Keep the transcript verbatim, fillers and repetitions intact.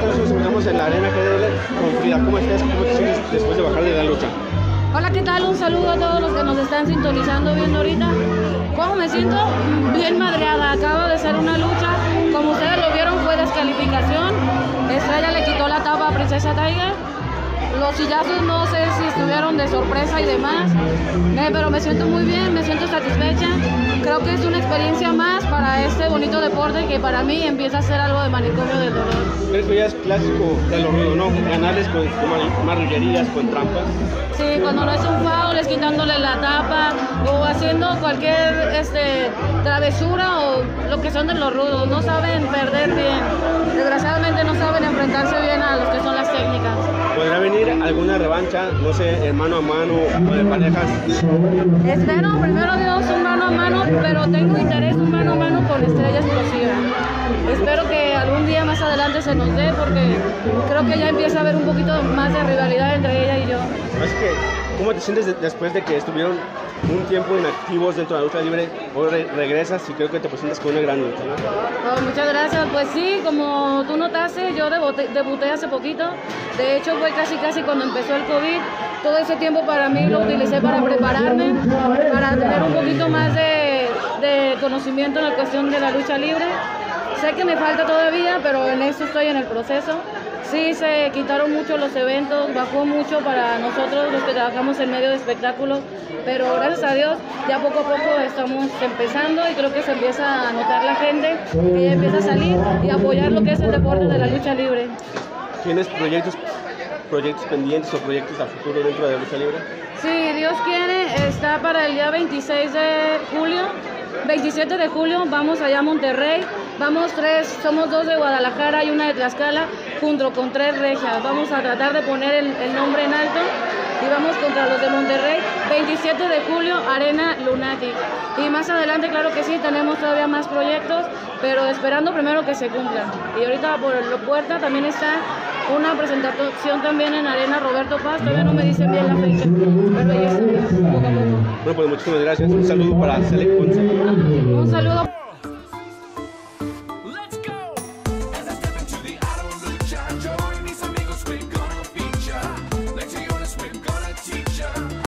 nos encontramos en la Arena G D L con Frida. ¿Cómo estás? ¿Cómo te sientes después de bajar de la lucha? Hola, ¿qué tal? Un saludo a todos los que nos están sintonizando, viendo ahorita. ¿Cómo me siento? Bien madreada. Acabo de hacer una lucha. Como ustedes lo vieron, fue descalificación. Estrella le quitó la tapa a Princesa Tiger. Los sillazos no sé si estuvieron de sorpresa y demás, eh, pero me siento muy bien, me siento satisfecha. Creo que es una experiencia más para este bonito deporte que para mí empieza a ser algo de manicomio del dolor. Pero ya es clásico de los rudos, ¿no? Ganarles con, con marrullerías, con trampas. Sí, cuando no es un foul, es quitándole la tapa o haciendo cualquier este, travesura o lo que son de los rudos. No saben perder bien. Desgraciadamente no saben enfrentarse bien a los que son las técnicas. ¿Podrá venir alguna revancha, no sé, en mano a mano o de parejas? Espero, primero Dios, un mano a mano, pero tengo interés un mano a mano con Estrella Explosiva. Espero que algún día más adelante se nos dé, porque creo que ya empieza a haber un poquito más de rivalidad entre ella y yo. Así que, ¿cómo te sientes de, después de que estuvieron un tiempo inactivos dentro de la lucha libre? Hoy re regresas y creo que te presentas con una gran lucha, ¿no? Oh, muchas gracias. Pues sí, como tú notaste, yo debuté, debuté hace poquito. De hecho, fue casi casi cuando empezó el COVID. Todo ese tiempo para mí lo utilicé para prepararme, para tener un poquito más de, de conocimiento en la cuestión de la lucha libre. Sé que me falta todavía, pero en eso estoy en el proceso. Sí, se quitaron mucho los eventos, bajó mucho para nosotros los que trabajamos en medio de espectáculos, pero gracias a Dios ya poco a poco estamos empezando y creo que se empieza a notar la gente, que ya empieza a salir y apoyar lo que es el deporte de la lucha libre. ¿Tienes proyectos, proyectos pendientes o proyectos a futuro dentro de la lucha libre? Sí, Dios quiere, está para el día veintiséis de julio, veintisiete de julio, vamos allá a Monterrey. Vamos tres, somos dos de Guadalajara y una de Tlaxcala, junto con tres regias. Vamos a tratar de poner el, el nombre en alto y vamos contra los de Monterrey, veintisiete de julio, Arena Lunatic. Y más adelante, claro que sí, tenemos todavía más proyectos, pero esperando primero que se cumplan. Y ahorita por la puerta también está una presentación también en Arena Roberto Paz, todavía no me dicen bien la fecha, pero ahí está, poco a poco. Bueno, pues muchísimas gracias. Un saludo para Select Ponce. Un saludo.